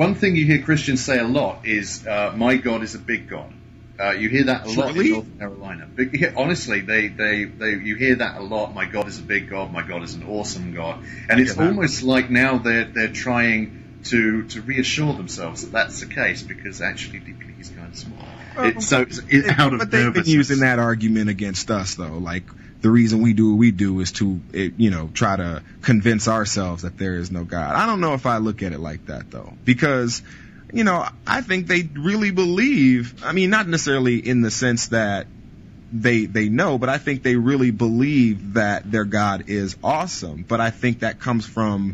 one thing you hear Christians say a lot is, my God is a big God. You hear that a lot in North Carolina. Honestly, you hear that a lot. My God is a big God. My God is an awesome God. And it's almost like now they're trying to reassure themselves that that's the case, because actually deeply he's kind of small. But they've been using that argument against us, though. Like, the reason we do what we do is to, try to convince ourselves that there is no God. I don't know if I look at it like that, though, because, I think they really believe, I mean, not necessarily in the sense that they know, but I think they really believe that their God is awesome. But I think that comes from,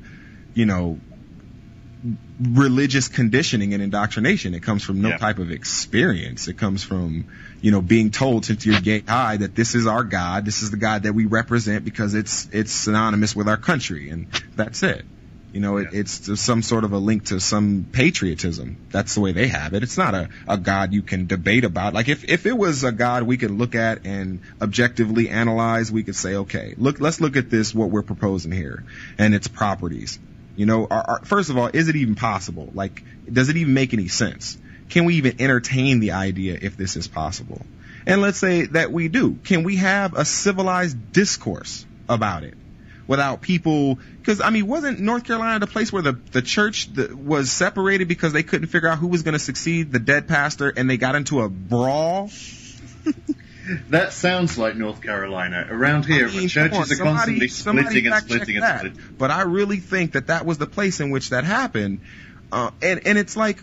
religious conditioning and indoctrination. It comes from no type of experience. It comes from, being told since you're high that this is our God, this is the God that we represent because it's synonymous with our country, and that's it. It's some sort of a link to some patriotism. That's the way they have it. It's not a God you can debate about. Like, if it was a God we could look at and objectively analyze, we could say, okay, let's look at this, what we're proposing here, and its properties. First of all, is it even possible? Like, does it even make any sense? Can we even entertain the idea if this is possible? And let's say that we do. Can we have a civilized discourse about it without people? Because, wasn't North Carolina the place where the church was separated because they couldn't figure out who was going to succeed the dead pastor, and they got into a brawl? That sounds like North Carolina. Around here, churches are constantly splitting. But I really think that was the place in which that happened. And it's like,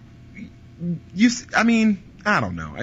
I don't know.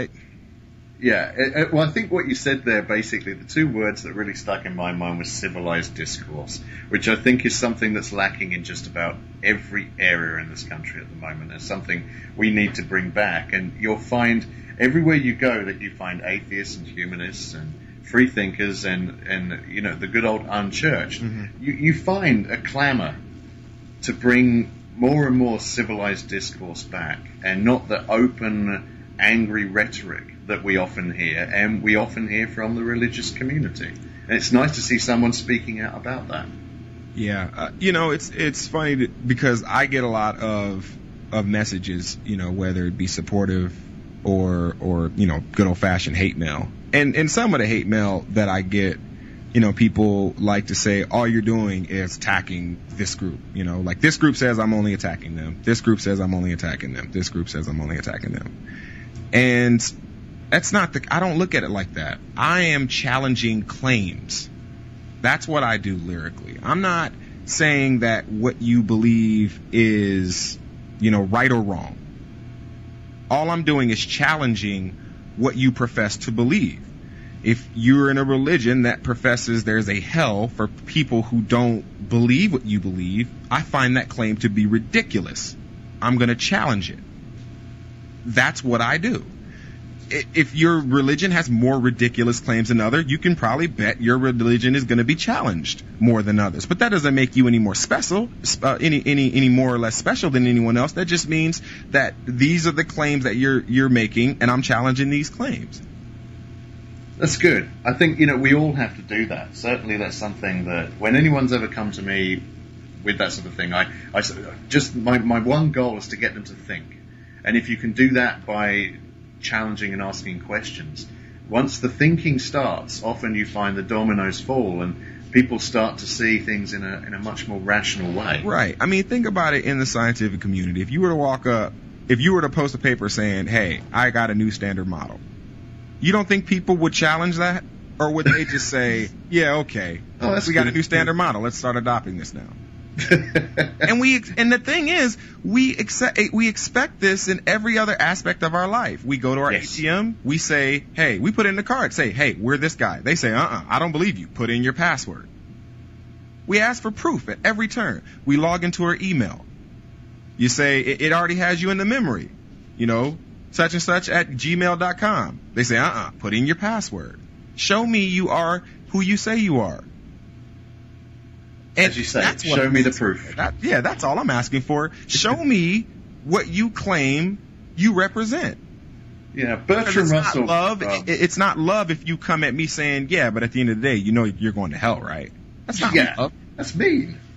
Well, I think what you said there, basically, the two words that really stuck in my mind was civilized discourse, which I think is something that's lacking in just about every area in this country at the moment. It's something we need to bring back. And you'll find everywhere you go that you find atheists and humanists and free thinkers and the good old unchurched. Mm-hmm. You find a clamor to bring more and more civilized discourse back, and not the open, angry rhetoric that we often hear, and we often hear from the religious community. And it's nice to see someone speaking out about that. Yeah, it's funny because I get a lot of messages, whether it be supportive or good old fashioned hate mail. And some of the hate mail that I get, people like to say, all you're doing is attacking this group. Like, this group says I'm only attacking them. This group says I'm only attacking them. This group says I'm only attacking them. And that's not I don't look at it like that. I am challenging claims. That's what I do lyrically. I'm not saying that what you believe is, right or wrong. All I'm doing is challenging what you profess to believe. If you're in a religion that professes there's a hell for people who don't believe what you believe, I find that claim to be ridiculous. I'm going to challenge it. That's what I do. If your religion has more ridiculous claims than others, you can probably bet your religion is going to be challenged more than others. But that doesn't make you any more special, any more or less special than anyone else. That just means that these are the claims that you're making, and I'm challenging these claims. That's good. I think, we all have to do that. Certainly that's something that when anyone's ever come to me with that sort of thing, I just my one goal is to get them to think. And if you can do that by challenging and asking questions, once the thinking starts, often you find the dominoes fall and people start to see things in a much more rational way. Right. Think about it in the scientific community. If you were to post a paper saying, hey, I got a new standard model, you don't think people would challenge that? Or would they just say, yeah, okay, we got a new standard model, let's start adopting this now? And the thing is, we expect this in every other aspect of our life. We go to our ATM, we say, hey, we put in the card, say, hey, we're this guy. They say, I don't believe you. Put in your password. We ask for proof at every turn. We log into our email. You say, it already has you in the memory, such and such at gmail.com. They say, put in your password. Show me you are who you say you are. And as you say, show me the proof. That's all I'm asking for. Show me what you claim you represent. Yeah, Bertrand Russell. It's not love if you come at me saying, yeah, but at the end of the day, you're going to hell, right? That's not love. That's mean.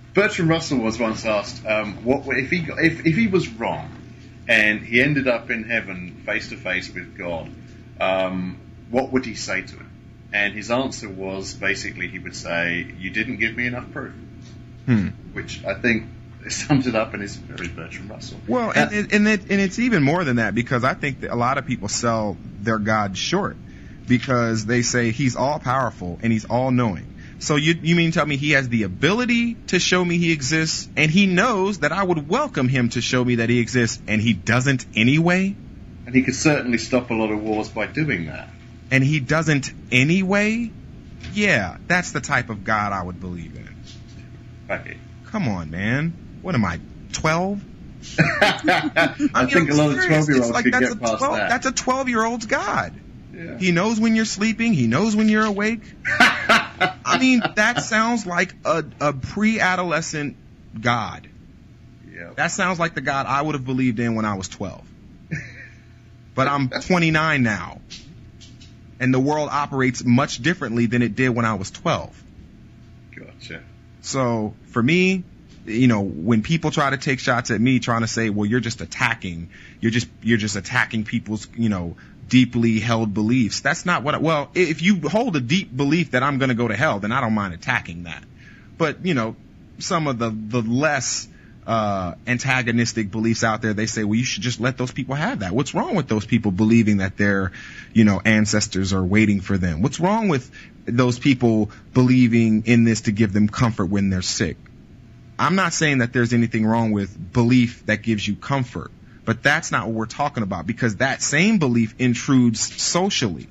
Bertrand Russell was once asked, what if he was wrong and he ended up in heaven face to face with God, what would he say to him? And his answer was basically he would say, "You didn't give me enough proof," which I think sums it up and is very Bertrand Russell. Well, and it's even more than that, because I think that a lot of people sell their God short because they say he's all powerful and he's all knowing. So you mean tell me he has the ability to show me he exists, and he knows that I would welcome him to show me that he exists, and he doesn't anyway? And he could certainly stop a lot of wars by doing that. And he doesn't anyway? Yeah, that's the type of God I would believe in. Right. Come on, man. What am I, 12? I think a lot of 12-year-olds could get past that. That's a 12-year-old's God. Yeah. He knows when you're sleeping. He knows when you're awake. I mean, that sounds like a pre-adolescent God. Yeah. That sounds like the God I would have believed in when I was 12. But I'm 29 now. And the world operates much differently than it did when I was 12. Gotcha. So for me, when people try to take shots at me trying to say, well, you're just attacking people's, deeply held beliefs. That's not what if you hold a deep belief that I'm going to go to hell, then I don't mind attacking that. But, some of the less antagonistic beliefs out there, they say, well, you should just let those people have that. What's wrong with those people believing that their, ancestors are waiting for them? What's wrong with those people believing in this to give them comfort when they're sick? I'm not saying that there's anything wrong with belief that gives you comfort, but that's not what we're talking about, because that same belief intrudes socially.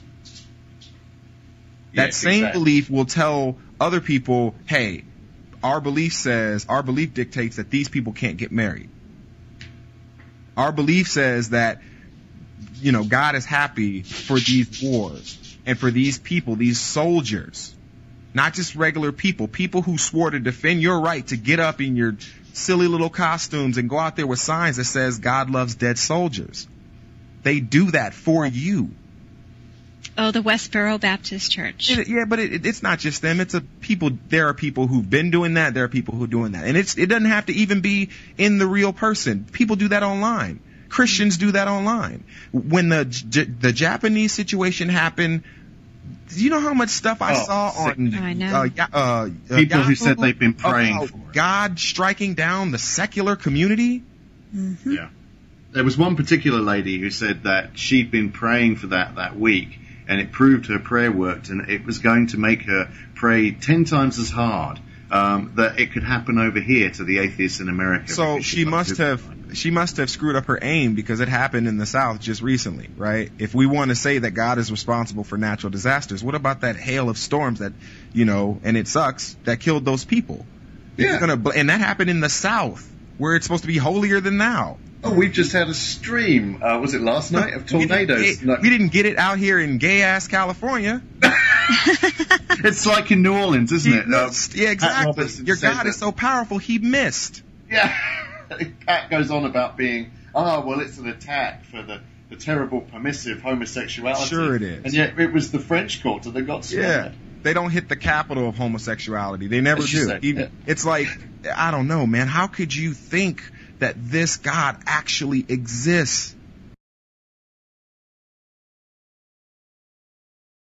That same belief will tell other people, hey, our belief dictates that these people can't get married. Our belief says that, God is happy for these wars and for these people, these soldiers, not just regular people who swore to defend your right to get up in your silly little costumes and go out there with signs that says God loves dead soldiers. They do that for you. Oh, the Westboro Baptist Church. But it's not just them. There are people who've been doing that. There are people who are doing that. And it doesn't have to even be in the real person. People do that online. Christians do that online. When the Japanese situation happened, do you know how much stuff I saw on people who said they've been praying for God striking down the secular community? Mm-hmm. Yeah. There was one particular lady who said that she'd been praying for that week, and it proved her prayer worked, and it was going to make her pray 10 times as hard, that it could happen over here to the atheists in America. So she must have screwed up her aim, because it happened in the South just recently, right? If we want to say that God is responsible for natural disasters, what about that hail of storms that, and it sucks, that killed those people? Yeah. And that happened in the South, where it's supposed to be holier than thou. Oh, we've just had a stream, was it last night, of tornadoes? We didn't get it out here in gay-ass California. It's like in New Orleans, isn't it? Yeah, exactly. Your God is so powerful, he missed. Yeah. Pat goes on about being, it's an attack for the terrible permissive homosexuality. Sure it is. And yet it was the French Quarter that got slaughtered. Yeah. They don't hit the capital of homosexuality. They never do. It's like, I don't know, man. How could you think that this God actually exists?